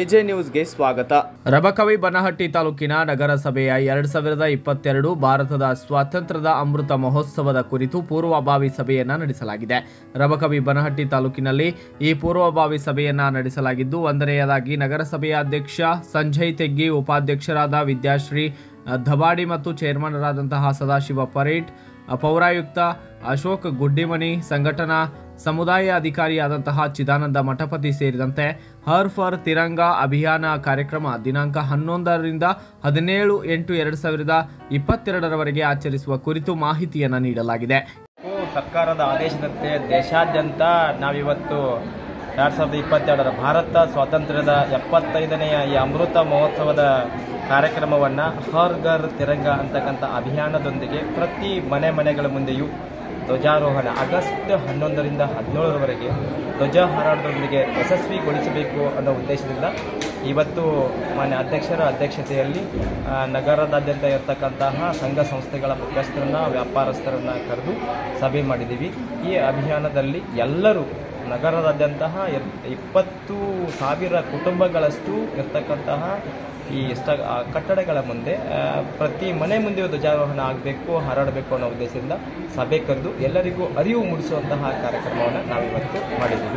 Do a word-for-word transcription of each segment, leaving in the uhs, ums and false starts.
AJ ನ್ಯೂಸ್ಗೆ ಸ್ವಾಗತ. ರಬಕವಿ ಬನಹಟ್ಟಿ ತಾಲೂಕಿನ ನಗರಸಭೆಯ ಎರಡ್ ಸಾವಿರದ ಇಪ್ಪತ್ತೆರಡು ಭಾರತದ ಸ್ವಾತಂತ್ರ್ಯದ ಅಮೃತ ಮಹೋತ್ಸವದ ಕುರಿತು ಪೂರ್ವಭಾವಿ ಸಭೆಯನ್ನ ನಡೆಸಲಾಗಿದೆ. ರಬಕವಿ ಬನಹಟ್ಟಿ ತಾಲೂಕಿನಲ್ಲಿ ಈ ಪೂರ್ವಭಾವಿ ಸಭೆಯನ್ನ ನಡೆಸಲಾಗಿದ್ದು, ಒಂದನೆಯದಾಗಿ ನಗರಸಭೆಯ ಅಧ್ಯಕ್ಷ ಸಂಜಯ್ ತೆಗ್ಗಿ, ಉಪಾಧ್ಯಕ್ಷರಾದ ವಿದ್ಯಾಶ್ರೀ ಧಬಾಡಿ ಮತ್ತು ಚೇರ್ಮನ್ರಾದಂತಹ ಸದಾಶಿವ ಪರೇಟ್, ಪೌರಾಯುಕ್ತ ಅಶೋಕ್ ಗುಡ್ಡಿಮನಿ, ಸಂಘಟನಾ ಸಮುದಾಯ ಅಧಿಕಾರಿಯಾದಂತಹ ಚಿದಾನಂದ ಮಠಪತಿ ಸೇರಿದಂತೆ ಹರ್ ಫರ್ ತಿರಂಗಾ ಅಭಿಯಾನ ಕಾರ್ಯಕ್ರಮ ದಿನಾಂಕ ಹನ್ನೊಂದರಿಂದ ಹದಿನೇಳು ಎಂಟು ಎರಡು ಸಾವಿರದ ಇಪ್ಪತ್ತೆರಡರವರೆಗೆ ಆಚರಿಸುವ ಕುರಿತು ಮಾಹಿತಿಯನ್ನು ನೀಡಲಾಗಿದೆ. ಸರ್ಕಾರದ ಆದೇಶದಂತೆ ದೇಶಾದ್ಯಂತ ನಾವಿವತ್ತು ಎರಡು ಸಾವಿರದ ಇಪ್ಪತ್ತೆರಡರ ಭಾರತ ಸ್ವಾತಂತ್ರ್ಯದ ಎಪ್ಪತ್ತೈದನೆಯ ಈ ಅಮೃತ ಮಹೋತ್ಸವದ ಕಾರ್ಯಕ್ರಮವನ್ನು ಹರ್ ಘರ್ ತಿರಂಗಾ ಅಂತಕ್ಕಂಥ ಅಭಿಯಾನದೊಂದಿಗೆ ಪ್ರತಿ ಮನೆ ಮನೆಗಳ ಮುಂದೆಯೂ ಧ್ವಜಾರೋಹಣ ಆಗಸ್ಟ್ ಹನ್ನೊಂದರಿಂದ ಹದಿನೇಳರವರೆಗೆ ಧ್ವಜ ಹಾರಾಟದೊಂದಿಗೆ ಯಶಸ್ವಿಗೊಳಿಸಬೇಕು ಅನ್ನೋ ಉದ್ದೇಶದಿಂದ ಇವತ್ತು ಮಾನ್ಯ ಅಧ್ಯಕ್ಷರ ಅಧ್ಯಕ್ಷತೆಯಲ್ಲಿ ನಗರದಾದ್ಯಂತ ಇರತಕ್ಕಂತಹ ಸಂಘ ಸಂಸ್ಥೆಗಳ ಮುಖ್ಯಸ್ಥರನ್ನು, ವ್ಯಾಪಾರಸ್ಥರನ್ನು ಕರೆದು ಸಭೆ ಮಾಡಿದ್ದೀವಿ. ಈ ಅಭಿಯಾನದಲ್ಲಿ ಎಲ್ಲರೂ ನಗರದಾದ್ಯಂತಹ ಇಪ್ಪತ್ತು ಸಾವಿರ ಕುಟುಂಬಗಳಷ್ಟು ಇರ್ತಕ್ಕಂತಹ ಈ ಇಷ್ಟ ಕಟ್ಟಡಗಳ ಮುಂದೆ ಪ್ರತಿ ಮನೆ ಮುಂದೆಯೂ ಧ್ವಜಾರೋಹಣ ಆಗಬೇಕು, ಹಾರಾಡಬೇಕು ಅನ್ನೋ ಉದ್ದೇಶದಿಂದ ಸಭೆ ಕರೆದು ಎಲ್ಲರಿಗೂ ಅರಿವು ಮೂಡಿಸುವಂತಹ ಕಾರ್ಯಕ್ರಮವನ್ನು ನಾವಿವತ್ತು ಮಾಡಿದ್ದೀವಿ.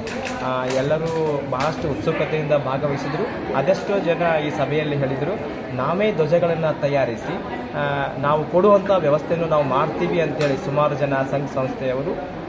ಎಲ್ಲರೂ ಬಹಳಷ್ಟು ಉತ್ಸುಕತೆಯಿಂದ ಭಾಗವಹಿಸಿದರು. ಅದೆಷ್ಟೋ ಜನ ಈ ಸಭೆಯಲ್ಲಿ ಹೇಳಿದರು, ನಾವೇ ಧ್ವಜಗಳನ್ನು ತಯಾರಿಸಿ ನಾವು ಕೊಡುವಂಥ ವ್ಯವಸ್ಥೆಯನ್ನು ನಾವು ಮಾಡ್ತೀವಿ ಅಂತೇಳಿ ಸುಮಾರು ಜನ ಸಂಘ ಸಂಸ್ಥೆಯವರು,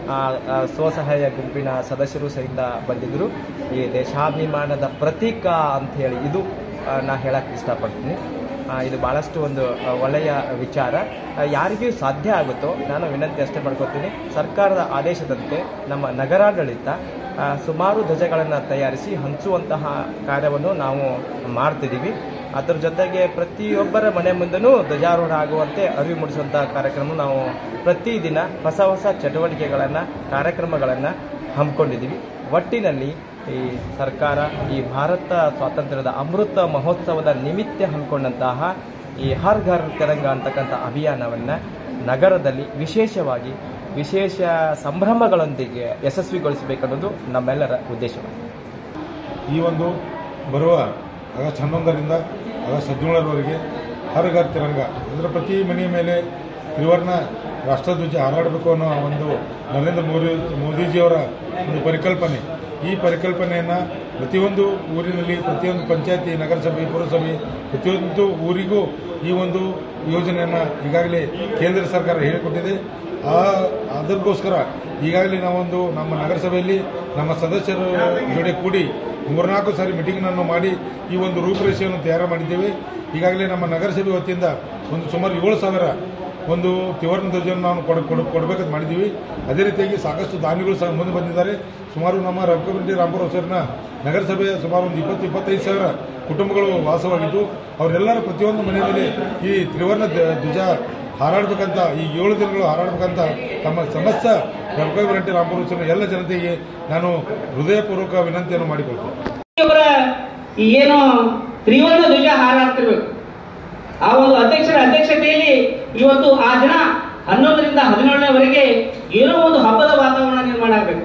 ಸ್ವಸಹಾಯ ಗುಂಪಿನ ಸದಸ್ಯರು ಸಹಿತ ಬಂದಿದ್ದರು. ಈ ದೇಶಾಭಿಮಾನದ ಪ್ರತೀಕ ಅಂಥೇಳಿ ಇದು ನಾ ಹೇಳಕ್ಕೆ ಇಷ್ಟಪಡ್ತೀನಿ. ಇದು ಭಾಳಷ್ಟು ಒಂದು ಒಳ್ಳೆಯ ವಿಚಾರ. ಯಾರಿಗೂ ಸಾಧ್ಯ ಆಗುತ್ತೋ ನಾನು ವಿನಂತಿ ಅಷ್ಟೇ ಮಾಡ್ಕೊತೀನಿ, ಸರ್ಕಾರದ ಆದೇಶದಂತೆ ನಮ್ಮ ನಗರಾಡಳಿತ ಸುಮಾರು ಧ್ವಜಗಳನ್ನು ತಯಾರಿಸಿ ಹಂಚುವಂತಹ ಕಾರ್ಯವನ್ನು ನಾವು ಮಾಡ್ತಿದ್ದೀವಿ. ಅದರ ಜೊತೆಗೆ ಪ್ರತಿಯೊಬ್ಬರ ಮನೆ ಮುಂದೆನೂ ಧ್ವಜಾರೋಹಣ ಆಗುವಂತೆ ಅರಿವು ಮೂಡಿಸುವಂತಹ ಕಾರ್ಯಕ್ರಮ ನಾವು ಪ್ರತಿದಿನ ಹೊಸ ಹೊಸ ಚಟುವಟಿಕೆಗಳನ್ನು, ಕಾರ್ಯಕ್ರಮಗಳನ್ನು ಹಮ್ಮಿಕೊಂಡಿದ್ದೀವಿ. ಒಟ್ಟಿನಲ್ಲಿ ಈ ಸರ್ಕಾರ ಈ ಭಾರತ ಸ್ವಾತಂತ್ರ್ಯದ ಅಮೃತ ಮಹೋತ್ಸವದ ನಿಮಿತ್ತ ಹಮ್ಮಿಕೊಂಡಂತಹ ಈ ಹರ್ ಘರ್ ತಿರಂಗಾ ಅಂತಕ್ಕಂಥ ಅಭಿಯಾನವನ್ನು ನಗರದಲ್ಲಿ ವಿಶೇಷವಾಗಿ ವಿಶೇಷ ಸಂಭ್ರಮಗಳೊಂದಿಗೆ ಯಶಸ್ವಿಗೊಳಿಸಬೇಕನ್ನೋದು ನಮ್ಮೆಲ್ಲರ ಉದ್ದೇಶವಾಗಿದೆ. ಈ ಒಂದು ಬರುವ ಆಗಸ್ಟ್ ಹನ್ನೊಂದರಿಂದ ಆಗಸ್ಟ್ ಹದಿನೇಳರವರೆಗೆ ಹರ್ ಘರ್ ತಿರಂಗಾ ಅಂದರೆ ಪ್ರತಿ ಮನೆಯ ಮೇಲೆ ತ್ರಿವರ್ಣ ರಾಷ್ಟ್ರಧ್ವಜ ಹಾರಾಡಬೇಕು ಅನ್ನೋ ಒಂದು ನರೇಂದ್ರ ಮೋದಿ ಮೋದಿಜಿಯವರ ಒಂದು ಪರಿಕಲ್ಪನೆ. ಈ ಪರಿಕಲ್ಪನೆಯನ್ನು ಪ್ರತಿಯೊಂದು ಊರಿನಲ್ಲಿ, ಪ್ರತಿಯೊಂದು ಪಂಚಾಯತಿ, ನಗರಸಭೆ, ಪುರಸಭೆ, ಪ್ರತಿಯೊಂದು ಊರಿಗೂ ಈ ಒಂದು ಯೋಜನೆಯನ್ನು ಈಗಾಗಲೇ ಕೇಂದ್ರ ಸರ್ಕಾರ ಹೇಳಿಕೊಟ್ಟಿದೆ. ಆ ಅದಕ್ಕೋಸ್ಕರ ಈಗಾಗಲೇ ನಾವೊಂದು ನಮ್ಮ ನಗರಸಭೆಯಲ್ಲಿ ನಮ್ಮ ಸದಸ್ಯರ ಜೊತೆ ಕೂಡಿ ಮೂರ್ನಾಲ್ಕು ಸಾರಿ ಮೀಟಿಂಗ್ನನ್ನು ಮಾಡಿ ಈ ಒಂದು ರೂಪುರೇಷೆಯನ್ನು ತಯಾರು ಮಾಡಿದ್ದೇವೆ. ಈಗಾಗಲೇ ನಮ್ಮ ನಗರಸಭೆ ವತಿಯಿಂದ ಒಂದು ಸುಮಾರು ಏಳು ಸಾವಿರ ಒಂದು ತ್ರಿವರ್ಣ ಧ್ವಜವನ್ನು ನಾವು ಕೊಡ ಕೊಡ ಕೊಡಬೇಕಂತ ಮಾಡಿದ್ದೀವಿ. ಅದೇ ರೀತಿಯಾಗಿ ಸಾಕಷ್ಟು ದಾನಿಗಳು ಸಹ ಮುಂದೆ ಬಂದಿದ್ದಾರೆ. ಸುಮಾರು ನಮ್ಮ ರಬಕವಿ ರಾಂಪುರ ಹೊಸೂರಿನ ನಗರಸಭೆಯ ಸುಮಾರು ಒಂದು ಇಪ್ಪತ್ತು ಇಪ್ಪತ್ತೈದು ಸಾವಿರ ಕುಟುಂಬಗಳು ವಾಸವಾಗಿದ್ದು, ಅವರೆಲ್ಲರ ಪ್ರತಿಯೊಂದು ಮನೆ ಮೇಲೆ ಈ ತ್ರಿವರ್ಣ ಧ್ವಜ ಹಾರಾಡಬೇಕಂತ, ಈ ಏಳು ದಿನಗಳು ಹಾರಾಡಬೇಕಂತ ತಮ್ಮ ಸಮಸ್ತ ರಬಕವಿ ರಾಂಪುರ ಹೊಸೂರಿನ ಎಲ್ಲ ಜನತೆಗೆ ನಾನು ಹೃದಯಪೂರ್ವಕ ವಿನಂತಿಯನ್ನು ಮಾಡಿಕೊಳ್ತೇನೆ. ಏನು ತ್ರಿವರ್ಣ ಧ್ವಜ ಹಾರಾಡ್ತಿರ್ಬೇಕು, ಆ ಒಂದು ಅಧ್ಯಕ್ಷರ ಅಧ್ಯಕ್ಷತೆಯಲ್ಲಿ ಇವತ್ತು ಆ ದಿನ ಹನ್ನೊಂದರಿಂದ ಹದಿನೇಳರವರೆಗೆ ಏನೋ ಒಂದು ಹಬ್ಬದ ವಾತಾವರಣ ನಿರ್ಮಾಣ ಆಗಬೇಕು.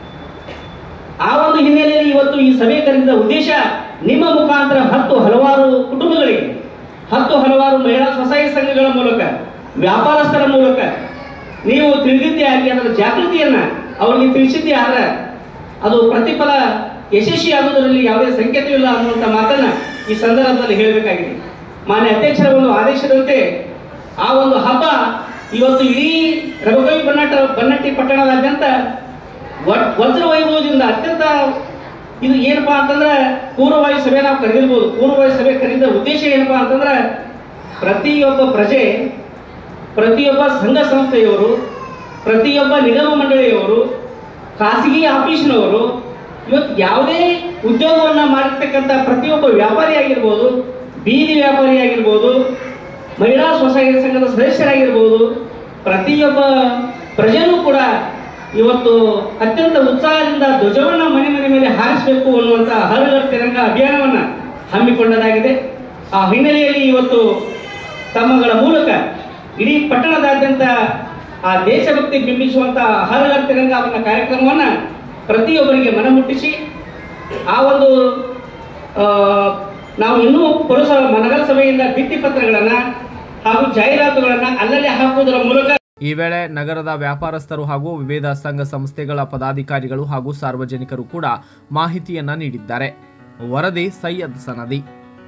ಆ ಒಂದು ಹಿನ್ನೆಲೆಯಲ್ಲಿ ಇವತ್ತು ಈ ಸಭೆ ಕರೆದ ಉದ್ದೇಶ, ನಿಮ್ಮ ಮುಖಾಂತರ ಹತ್ತು ಹಲವಾರು ಕುಟುಂಬಗಳಿಗೆ, ಹತ್ತು ಹಲವಾರು ಮಹಿಳಾ ಸ್ವಸಹಾಯ ಸಂಘಗಳ ಮೂಲಕ, ವ್ಯಾಪಾರಸ್ಥರ ಮೂಲಕ ನೀವು ತಿಳಿದಿದ್ದೇ ಆಗಿ ಅದರ ಜಾಗೃತಿಯನ್ನ ಅವರಿಗೆ ತಿಳಿಸಿದ್ದೇ ಆದ್ರೆ ಅದು ಪ್ರತಿಫಲ ಯಶಸ್ವಿ ಆಗುವುದರಲ್ಲಿ ಯಾವುದೇ ಸಂಕೇತವಿಲ್ಲ ಅನ್ನುವಂಥ ಮಾತನ್ನ ಈ ಸಂದರ್ಭದಲ್ಲಿ ಹೇಳಬೇಕಾಗಿದೆ. ಮಾನ್ಯ ಅಧ್ಯಕ್ಷರ ಒಂದು ಆದೇಶದಂತೆ ಆ ಒಂದು ಹಬ್ಬ ಇವತ್ತು ಇಡೀ ರಬಕವಿ ಬನ್ನಟ್ಟ ಬನ್ನಟ್ಟಿ ಪಟ್ಟಣದಾದ್ಯಂತ ವಜ್ರ ವೈಭವದಿಂದ ಅತ್ಯಂತ ಇದು ಏನಪ್ಪಾ ಅಂತಂದ್ರೆ ಪೂರ್ವವಾಯು ಸಭೆ ನಾವು ಕರೆದಿರ್ಬೋದು. ಪೂರ್ವವಾಯು ಸಭೆ ಕರೆದ ಉದ್ದೇಶ ಏನಪ್ಪಾ ಅಂತಂದ್ರೆ ಪ್ರತಿಯೊಬ್ಬ ಪ್ರಜೆ, ಪ್ರತಿಯೊಬ್ಬ ಸಂಘ ಸಂಸ್ಥೆಯವರು, ಪ್ರತಿಯೊಬ್ಬ ನಿಗಮ ಮಂಡಳಿಯವರು, ಖಾಸಗಿ ಆಫೀಸ್ನವರು, ಇವತ್ತು ಯಾವುದೇ ಉದ್ಯೋಗವನ್ನ ಮಾಡಿರ್ತಕ್ಕಂಥ ಪ್ರತಿಯೊಬ್ಬ ವ್ಯಾಪಾರಿ ಆಗಿರ್ಬೋದು, ಬೀದಿ ವ್ಯಾಪಾರಿ ಆಗಿರ್ಬೋದು, ಮಹಿಳಾ ಸ್ವಸಹಾಯ ಸಂಘದ ಸದಸ್ಯರಾಗಿರ್ಬೋದು, ಪ್ರತಿಯೊಬ್ಬ ಪ್ರಜೆನೂ ಕೂಡ ಇವತ್ತು ಅತ್ಯಂತ ಉತ್ಸಾಹದಿಂದ ಧ್ವಜವನ್ನ ಮನೆ ಮನೆ ಮೇಲೆ ಹಾರಿಸಬೇಕು ಅನ್ನುವಂಥ ಹರ್ ಘರ್ ತಿರಂಗಾ ಅಭಿಯಾನವನ್ನ ಹಮ್ಮಿಕೊಂಡದಾಗಿದೆ. ಆ ಹಿನ್ನೆಲೆಯಲ್ಲಿ ಇವತ್ತು ತಮ್ಮಗಳ ಮೂಲಕ ಇಡೀ ಪಟ್ಟಣದಾದ್ಯಂತ ಆ ದೇಶಭಕ್ತಿ ಬಿಂಬಿಸುವಂತಹ ಹರ್ ಘರ್ ತಿರಂಗಾವನ್ನ ಕಾರ್ಯಕ್ರಮವನ್ನ ಪ್ರತಿಯೊಬ್ಬರಿಗೆ ಮನಮುಟ್ಟಿಸಿ ಆ ಒಂದು ನಾವು ಇನ್ನೂ ಪುರಸಭೆ ನಗರಸಭೆಯಿಂದ ಭಿತ್ತಿ ಪತ್ರಗಳನ್ನ ಹಾಗೂ ಜಾಹೀರಾತುಗಳನ್ನ ಅಲ್ಲಲ್ಲಿ ಹಾಕುವುದರ ಮೂಲಕ ಈ ವೇಳೆ ನಗರದ ವ್ಯಾಪಾರಸ್ಥರು ಹಾಗೂ ವಿವಿಧ ಸಂಘ ಸಂಸ್ಥೆಗಳ ಪದಾಧಿಕಾರಿಗಳು ಹಾಗೂ ಸಾರ್ವಜನಿಕರು ಕೂಡ ಮಾಹಿತಿಯನ್ನ ನೀಡಿದ್ದಾರೆ. ವರದಿ ಸೈಯದ್ ಸನದಿ.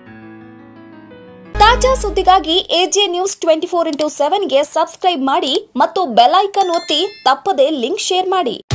ತಾಜಾ ಸುದ್ದಿಗಾಗಿ AJ news twenty four into ಸೆವೆನ್ಗೆ ಸಬ್ಸ್ಕ್ರೈಬ್ ಮಾಡಿ ಮತ್ತು ಬೆಲ್ ಐಕಾನ್ ಒತ್ತಿ ತಪ್ಪದೇ ಲಿಂಕ್ ಶೇರ್ ಮಾಡಿ.